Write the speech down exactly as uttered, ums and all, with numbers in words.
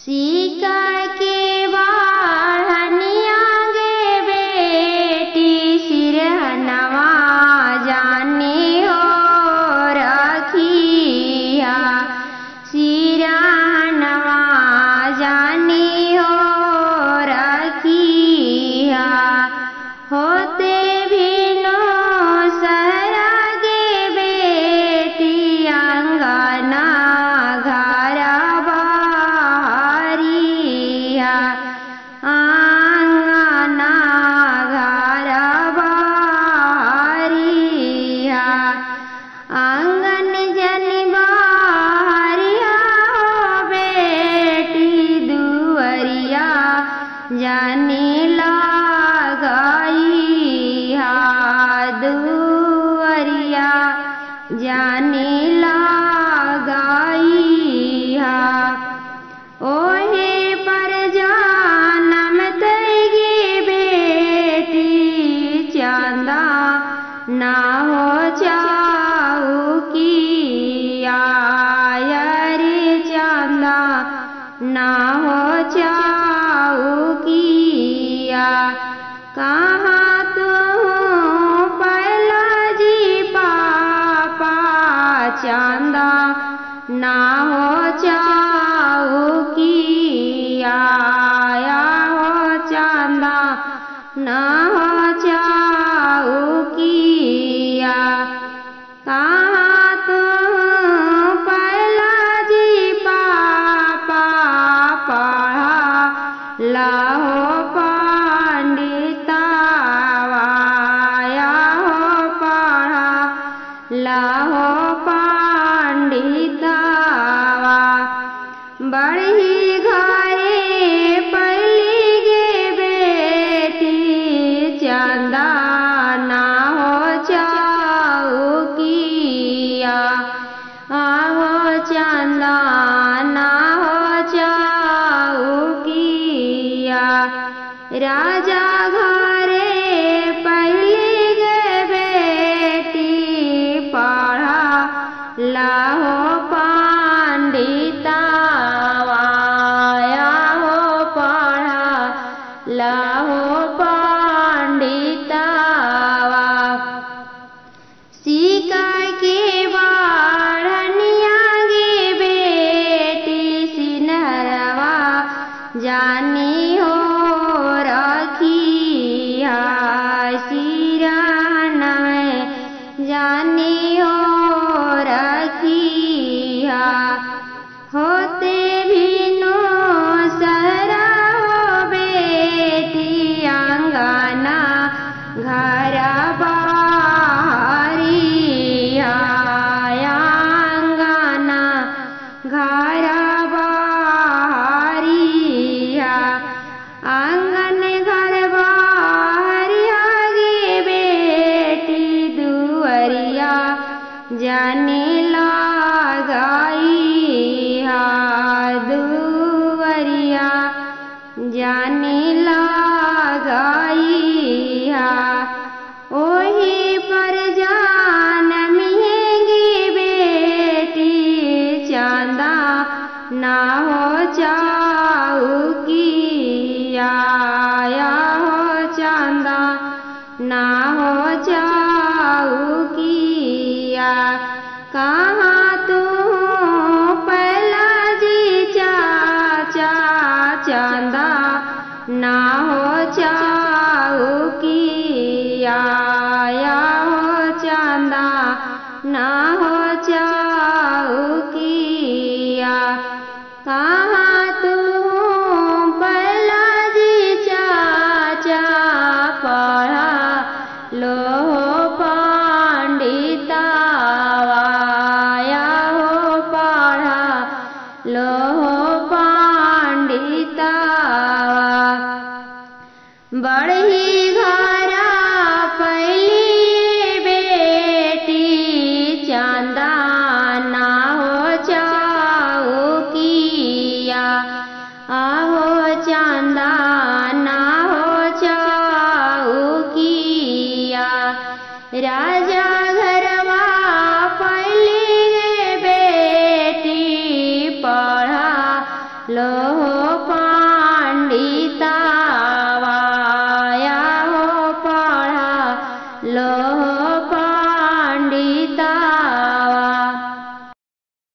caeca के बाढ़निया गे बेटी सिरहनवा जाने हो रखिया सिरहनवा जाने हो रखिया होते भिनो सहरा गे बेटी अंगना घर बाहरिया आंगना घर बाहरिया आंगन जन बाहरिया बेटी दुअरिया जाने लगाइया दुअरिया जाने लगाइया ओहे पर जानम तैगे बेटी चांदा ना हो चाउकिया रे चांदा ना हो चाउकिया कहाँ तो पहला जी पापा चांदा ना हो चाउकिया हो चांदा ना हो चाउकिया कहाँ तो पहला जी पापा पढ़ा लाहो पंडितावाया हो पढ़ा लाहो पंडितावा बड़ी घरे पली गे बेटी चंदा ना हो चाउकिया आहो चंदा ना हो चाउकिया राजा घरे पहली गे बेटी पढ़ा लाहो पंडितावाया हो पढ़ा लाहो पंडितावा सीका के बाढ़निया गे बेटी सिनहरवा जानी हो रखिया सिरहना जानी हो रखिया होते भिनो सहरा हो बेटी अंगना घर बाहरिया अंगना घर बाहरिया आंगन घर बाहरिया गे बेटी दुअरिया जाने लगाइया दुअरिया जाने लगाइया ओही पर जानम गे बेटी चांदा ना हो चाउकिया हो चांदा ना हो चाउकिया कहाँ तू पहला जी चाचा चांदा ना हो चाउकिया हो चांदा ना हो चाउकिया कहाँ तू पहला जी चाचा पढ़ा लो पंडितावाया हो पढ़ा लो पंडितावा बड़ी घरा पहली बेटी चांदा ना हो चाउकिया आहो चांदा ना हो चाउकिया राजा घरवा पहली गे बेटी पढ़ा लो पंडिता वाया हो पढ़ा लो पंडिता